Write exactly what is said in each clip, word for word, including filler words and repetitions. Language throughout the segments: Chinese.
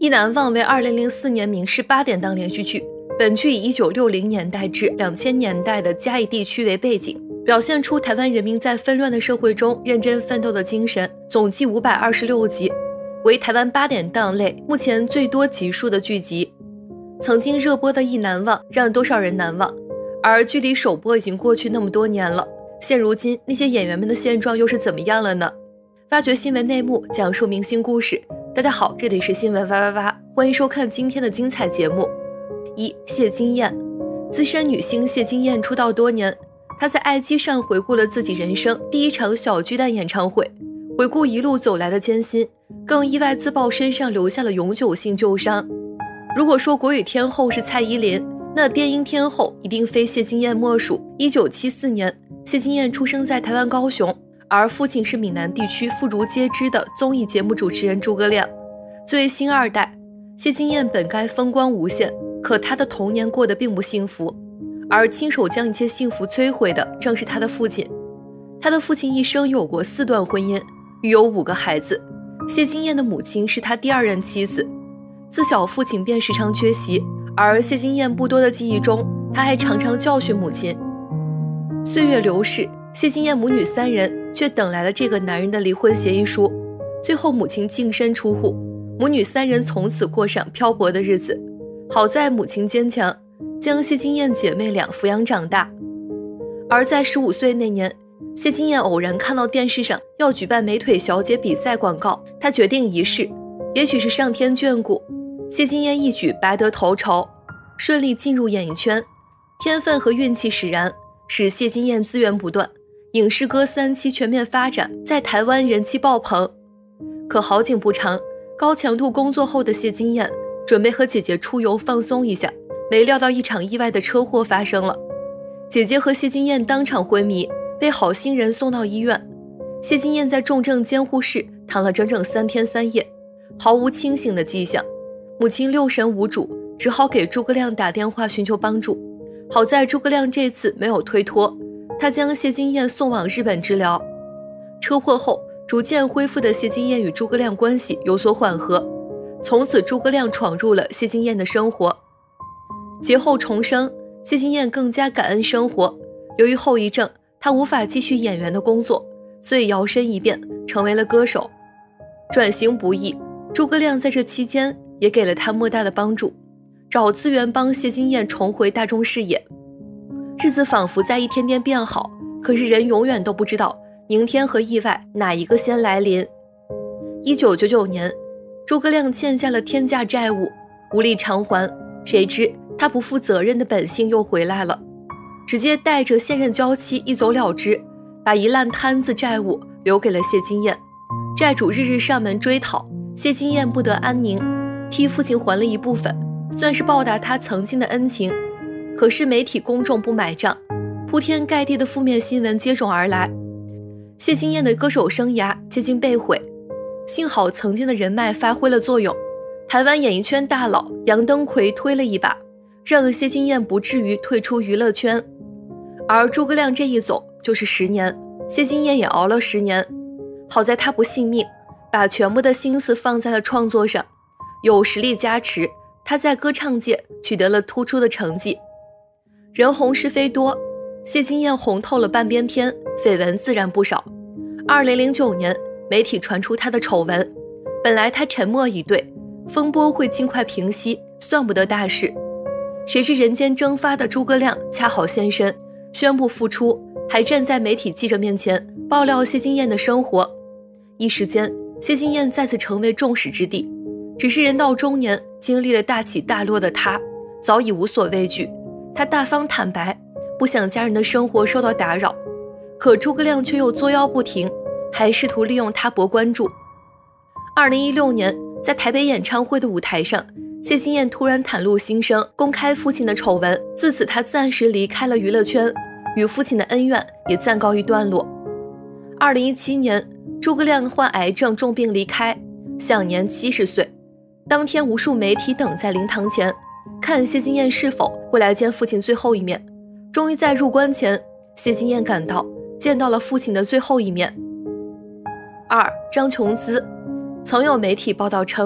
意难忘为二零零四年民视八点档连续剧，本剧以一九六零年代至两千年代的嘉义地区为背景，表现出台湾人民在纷乱的社会中认真奋斗的精神，总计五百二十六集，为台湾八点档类目前最多集数的剧集。曾经热播的意难忘让多少人难忘，而距离首播已经过去那么多年了，现如今那些演员们的现状又是怎么样了呢？发掘新闻内幕，讲述明星故事。大家好，这里是新闻哇哇哇，欢迎收看今天的精彩节目。一、谢金燕。资深女星谢金燕出道多年，她在 I G 上回顾了自己人生第一场小巨蛋演唱会，回顾一路走来的艰辛，更意外自曝身上留下了永久性旧伤。如果说国语天后是蔡依林，那电音天后一定非谢金燕莫属。一九七四年，谢金燕出生在台湾高雄，而父亲是闽南地区妇孺皆知的综艺节目主持人诸葛亮。作为星二代，谢金燕本该风光无限，可她的童年过得并不幸福，而亲手将一切幸福摧毁的正是她的父亲。她的父亲一生有过四段婚姻，育有五个孩子。谢金燕的母亲是她第二任妻子，自小父亲便时常缺席，而谢金燕不多的记忆中，她还常常教训母亲。岁月流逝，谢金燕母女三人却等来了这个男人的离婚协议书，最后母亲净身出户，母女三人从此过上漂泊的日子。好在母亲坚强，将谢金燕姐妹俩抚养长大。而在十五岁那年，谢金燕偶然看到电视上要举办美腿小姐比赛广告，她决定一试，也许是上天眷顾，谢金燕一举拔得头筹，顺利进入演艺圈。天分和运气使然，使谢金燕资源不断，影视歌三期全面发展，在台湾人气爆棚。可好景不长，高强度工作后的谢金燕准备和姐姐出游放松一下，没料到一场意外的车祸发生了。姐姐和谢金燕当场昏迷，被好心人送到医院。谢金燕在重症监护室躺了整整三天三夜，毫无清醒的迹象。母亲六神无主，只好给诸葛亮打电话寻求帮助。好在诸葛亮这次没有推脱，他将谢金燕送往日本治疗。车祸后逐渐恢复的谢金燕与诸葛亮关系有所缓和，从此诸葛亮闯入了谢金燕的生活。劫后重生，谢金燕更加感恩生活。由于后遗症，她无法继续演员的工作，所以摇身一变成为了歌手。转型不易，诸葛亮在这期间也给了她莫大的帮助，找资源帮谢金燕重回大众视野。日子仿佛在一天天变好，可是人永远都不知道明天和意外哪一个先来临。一九九九年，诸葛亮欠下了天价债务，无力偿还，谁知他不负责任的本性又回来了，直接带着现任娇妻一走了之，把一烂摊子债务留给了谢金燕。债主日日上门追讨，谢金燕不得安宁，替父亲还了一部分，算是报答他曾经的恩情。可是媒体公众不买账，铺天盖地的负面新闻接踵而来，谢金燕的歌手生涯接近被毁。幸好曾经的人脉发挥了作用，台湾演艺圈大佬杨登魁推了一把，让谢金燕不至于退出娱乐圈。而诸葛亮这一走就是十年，谢金燕也熬了十年。好在他不信命，把全部的心思放在了创作上，有实力加持，他在歌唱界取得了突出的成绩。人红是非多，谢金燕红透了半边天，绯闻自然不少。二零零九年，媒体传出她的丑闻，本来她沉默以对，风波会尽快平息，算不得大事。谁知人间蒸发的诸葛亮恰好现身，宣布复出，还站在媒体记者面前爆料谢金燕的生活。一时间，谢金燕再次成为众矢之的。只是人到中年，经历了大起大落的她早已无所畏惧，她大方坦白，不想家人的生活受到打扰。可诸葛亮却又作妖不停，还试图利用她博关注。二零一六年，在台北演唱会的舞台上，谢金燕突然袒露心声，公开父亲的丑闻。自此她暂时离开了娱乐圈，与父亲的恩怨也暂告一段落。二零一七年，诸葛亮患癌症重病离开，享年七十岁。当天无数媒体等在灵堂前，看谢金燕是否会来见父亲最后一面。终于在入关前，谢金燕赶到，见到了父亲的最后一面。二、张琼姿。曾有媒体报道称，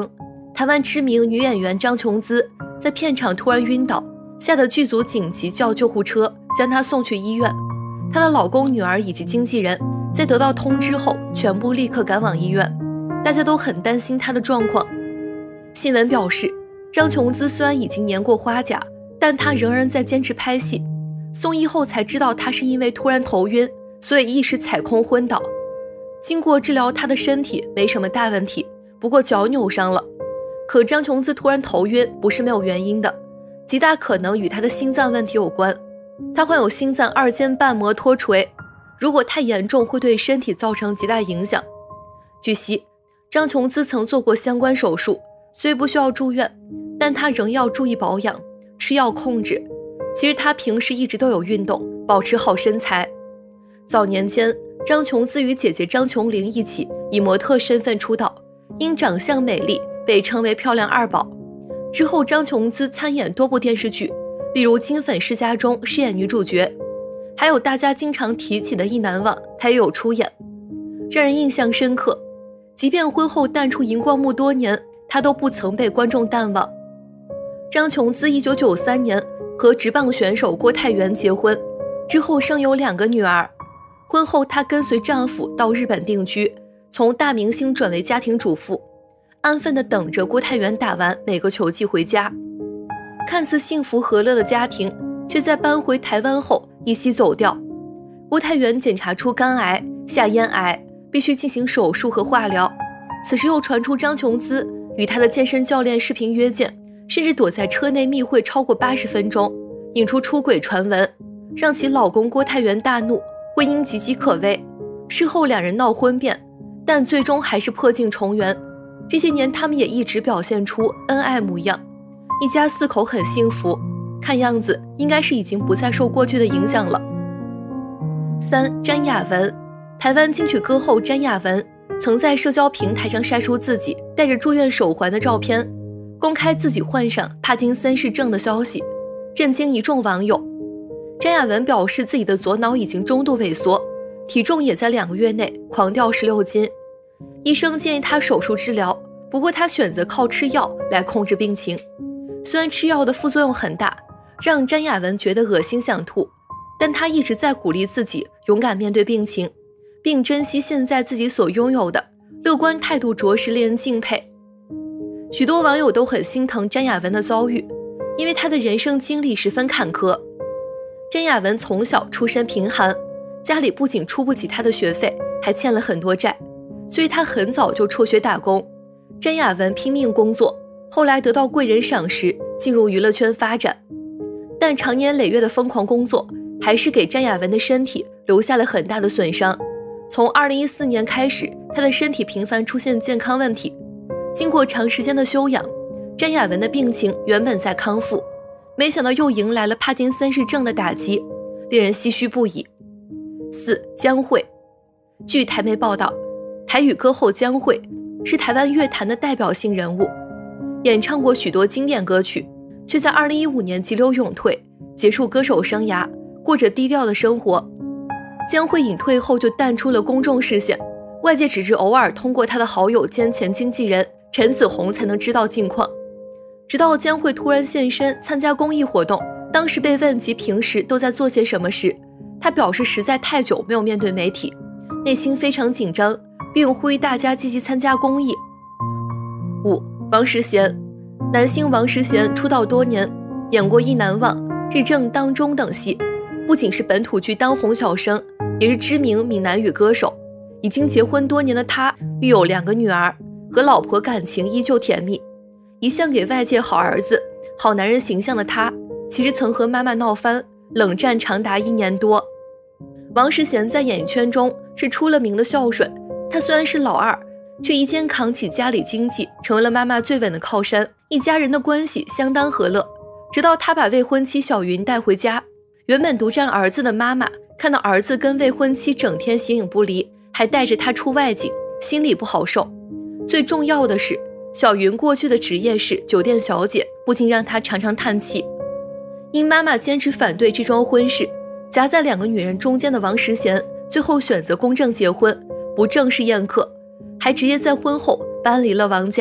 台湾知名女演员张琼姿在片场突然晕倒，吓得剧组紧急叫救护车将她送去医院。她的老公、女儿以及经纪人在得到通知后全部立刻赶往医院，大家都很担心她的状况。新闻表示，张琼姿虽然已经年过花甲，但她仍然在坚持拍戏。送医后才知道她是因为突然头晕，所以一时踩空昏倒。经过治疗，她的身体没什么大问题，不过脚扭伤了。可张琼姿突然头晕不是没有原因的，极大可能与她的心脏问题有关。她患有心脏二尖瓣膜脱垂，如果太严重会对身体造成极大影响。据悉，张琼姿曾做过相关手术，虽不需要住院，但她仍要注意保养，吃药控制。其实她平时一直都有运动，保持好身材。早年间，张琼姿与姐姐张琼玲一起以模特身份出道，因长相美丽被称为漂亮二宝。之后张琼姿参演多部电视剧，例如《金粉世家》中饰演女主角，还有大家经常提起的《意难忘》，她也有出演，让人印象深刻。即便婚后淡出荧光幕多年，她都不曾被观众淡忘。张琼姿一九九三年和职棒选手郭泰源结婚，之后生有两个女儿。婚后她跟随丈夫到日本定居，从大明星转为家庭主妇，安分地等着郭泰源打完每个球季回家。看似幸福和乐的家庭，却在搬回台湾后一夕走掉。郭泰源检查出肝癌、下咽癌，必须进行手术和化疗。此时又传出张琼姿与她的健身教练视频约见，甚至躲在车内密会超过八十分钟，引出出轨传闻，让其老公郭泰源大怒，婚姻岌岌可危。事后两人闹婚变，但最终还是破镜重圆。这些年他们也一直表现出恩爱模样，一家四口很幸福，看样子应该是已经不再受过去的影响了。三、詹雅雯。台湾金曲歌后詹雅雯曾在社交平台上晒出自己带着住院手环的照片，公开自己患上帕金森氏症的消息，震惊一众网友。詹雅雯表示自己的左脑已经中度萎缩，体重也在两个月内狂掉十六斤。医生建议她手术治疗，不过她选择靠吃药来控制病情。虽然吃药的副作用很大，让詹雅雯觉得恶心想吐，但她一直在鼓励自己勇敢面对病情，并珍惜现在自己所拥有的，乐观态度着实令人敬佩。许多网友都很心疼詹雅雯的遭遇，因为她的人生经历十分坎坷。詹雅雯从小出身贫寒，家里不仅出不起她的学费，还欠了很多债，所以她很早就辍学打工。詹雅雯拼命工作，后来得到贵人赏识，进入娱乐圈发展。但长年累月的疯狂工作，还是给詹雅雯的身体留下了很大的损伤。从二零一四年开始，她的身体频繁出现健康问题。经过长时间的休养，詹雅雯的病情原本在康复，没想到又迎来了帕金森氏症的打击，令人唏嘘不已。四、江蕙。据台媒报道，台语歌后江蕙是台湾乐坛的代表性人物，演唱过许多经典歌曲，却在二零一五年急流勇退，结束歌手生涯，过着低调的生活。江蕙隐退后就淡出了公众视线，外界只是偶尔通过她的好友兼前经纪人陈子红才能知道近况。直到江蕙突然现身参加公益活动，当时被问及平时都在做些什么时，她表示实在太久没有面对媒体，内心非常紧张，并呼吁大家积极参加公益。五、王识贤。男星王识贤出道多年，演过《意难忘》《日正当中》等戏，不仅是本土剧当红小生，也是知名闽南语歌手。已经结婚多年的他，育有两个女儿，和老婆感情依旧甜蜜。一向给外界好儿子、好男人形象的他，其实曾和妈妈闹翻，冷战长达一年多。王识贤在演艺圈中是出了名的孝顺，他虽然是老二，却一肩扛起家里经济，成为了妈妈最稳的靠山，一家人的关系相当和乐。直到他把未婚妻小云带回家，原本独占儿子的妈妈看到儿子跟未婚妻整天形影不离，还带着他出外景，心里不好受。最重要的是，小云过去的职业是酒店小姐，不禁让他常常叹气。因妈妈坚持反对这桩婚事，夹在两个女人中间的王识贤最后选择公证结婚，不正式宴客，还直接在婚后搬离了王家，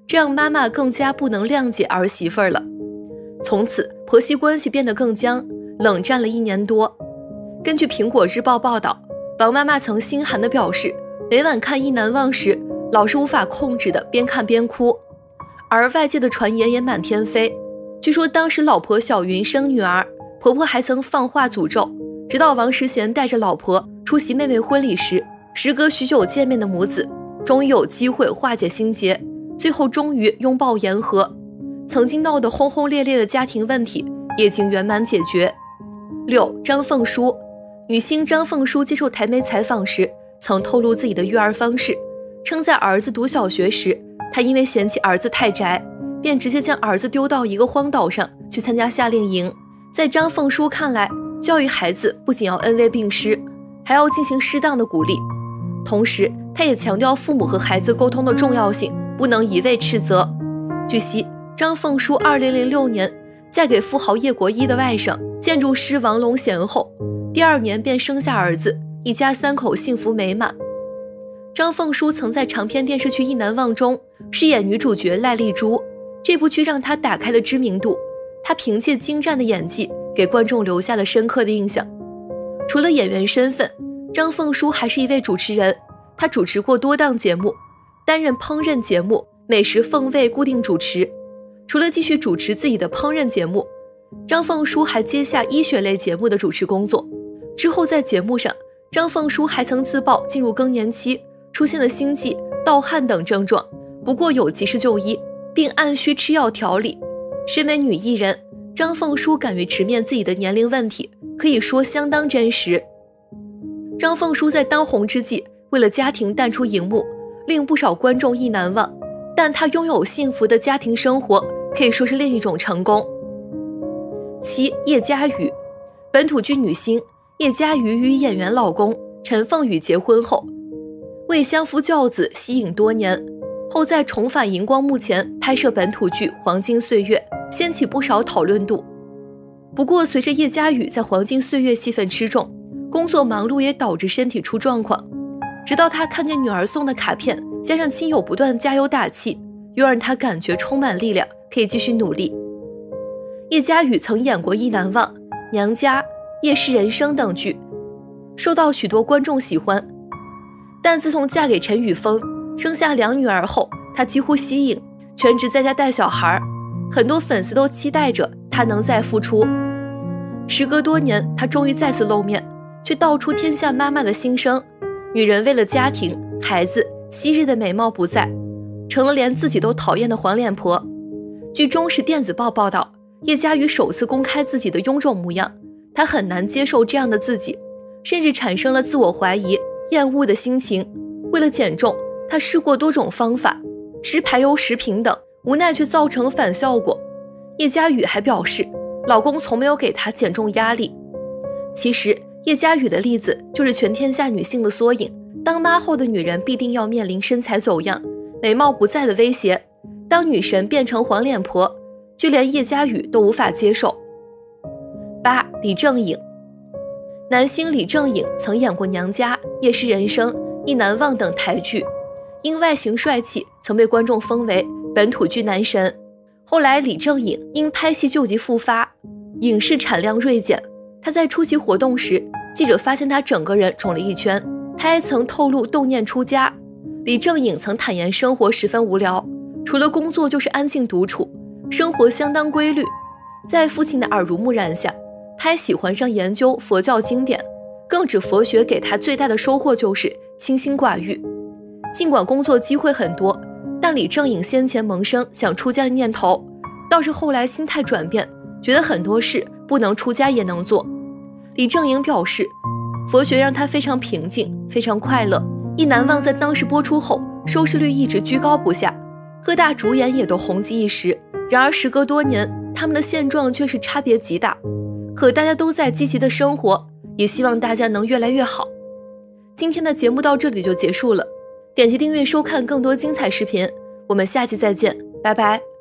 这让妈妈更加不能谅解儿媳妇儿了。从此婆媳关系变得更僵，冷战了一年多。根据苹果日报报道，王妈妈曾心寒地表示，每晚看意难忘时老是无法控制的边看边哭。而外界的传言也满天飞，据说当时老婆小云生女儿，婆婆还曾放话诅咒，直到王石贤带着老婆出席妹妹婚礼时，时隔许久见面的母子终于有机会化解心结，最后终于拥抱言和。曾经闹得轰轰烈烈的家庭问题也已经圆满解决。六，张凤书。女星张凤书接受台媒采访时曾透露自己的育儿方式，称在儿子读小学时，她因为嫌弃儿子太宅，便直接将儿子丢到一个荒岛上去参加夏令营。在张凤书看来，教育孩子不仅要恩威并施，还要进行适当的鼓励。同时她也强调父母和孩子沟通的重要性，不能一味斥责。据悉，张凤书二零零六年嫁给富豪叶国一的外甥建筑师王龙贤后，第二年便生下儿子，一家三口幸福美满。张凤书曾在长篇电视剧《意难忘》中饰演女主角赖丽珠，这部剧让她打开了知名度。她凭借精湛的演技给观众留下了深刻的印象。除了演员身份，张凤书还是一位主持人，她主持过多档节目，担任烹饪节目《美食风味》固定主持。除了继续主持自己的烹饪节目，张凤书还接下医学类节目的主持工作。之后在节目上，张凤书还曾自曝进入更年期，出现了心悸、盗汗等症状，不过有及时就医，并按需吃药调理。身为女艺人，张凤书敢于直面自己的年龄问题，可以说相当真实。张凤书在当红之际，为了家庭淡出荧幕，令不少观众意难忘，但她拥有幸福的家庭生活，可以说是另一种成功。七，叶嘉瑜。本土剧女星叶嘉瑜与演员老公陈凤宇结婚后，为相夫教子吸引多年，后在重返荧光幕前拍摄本土剧《黄金岁月》，掀起不少讨论度。不过随着叶嘉瑜在《黄金岁月》戏份吃重，工作忙碌也导致身体出状况。直到她看见女儿送的卡片，加上亲友不断加油打气，又让她感觉充满力量，可以继续努力。叶嘉瑜曾演过《意难忘》、《娘家》、《夜市人生》等剧，受到许多观众喜欢。但自从嫁给陈宇峰，生下两女儿后，她几乎息影，全职在家带小孩，很多粉丝都期待着她能再复出。时隔多年，她终于再次露面，却道出天下妈妈的心声。女人为了家庭、孩子，昔日的美貌不在，成了连自己都讨厌的黄脸婆。据中时电子报报道，叶嘉瑜首次公开自己的臃肿模样，她很难接受这样的自己，甚至产生了自我怀疑、厌恶的心情。为了减重，她试过多种方法，吃排油食品等，无奈却造成反效果。叶嘉瑜还表示，老公从没有给她减重压力。其实叶嘉瑜的例子就是全天下女性的缩影，当妈后的女人必定要面临身材走样、美貌不在的威胁。当女神变成黄脸婆，就连叶嘉瑜都无法接受。八，李正颖。男星李正颖曾演过《娘家》、《夜市人生》、《意难忘》等台剧，因外形帅气，曾被观众封为本土剧男神。后来李正颖因拍戏旧疾复发，影视产量锐减。他在出席活动时，记者发现他整个人肿了一圈。他还曾透露动念出家。李正颖曾坦言生活十分无聊，除了工作就是安静独处，生活相当规律。在父亲的耳濡目染下，他还喜欢上研究佛教经典，更指佛学给他最大的收获就是清心寡欲。尽管工作机会很多，但李正颖先前萌生想出家的念头，倒是后来心态转变，觉得很多事不能出家也能做。李正颖表示，佛学让他非常平静，非常快乐。《意难忘》在当时播出后，收视率一直居高不下，各大主演也都红极一时。然而时隔多年，他们的现状却是差别极大。可大家都在积极的生活，也希望大家能越来越好。今天的节目到这里就结束了，点击订阅收看更多精彩视频，我们下期再见，拜拜。